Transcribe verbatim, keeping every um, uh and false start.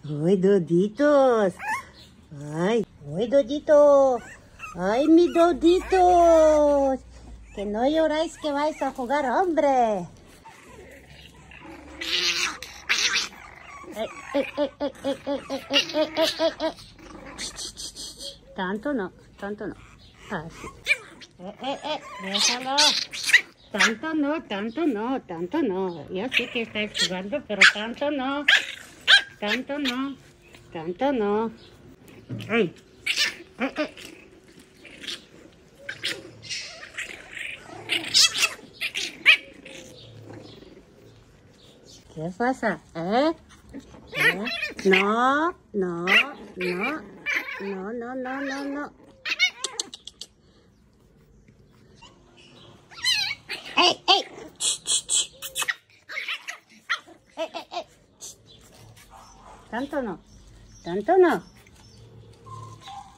Ay, Doditos. Ay, ay, Dodito. Ay, mi Doditos. Que no lloráis que vais a jugar, hombre. Eh, eh, eh, eh, eh, eh, eh, eh, eh, eh, eh. Tanto no, tanto no. Así. Eh, eh, eh, déjalo. Tanto no, tanto no, tanto no. Yo sé que estáis jugando, pero tanto no. Tanto no, tanto no. ¡Ey! ¡Eh, eh! ¿Qué pasa? ¿Eh? ¿Eh? No, no, no, no, no, no, no, no. ¡Ey, ey! ¡Eh, eh, eh! Tanto no, tanto no.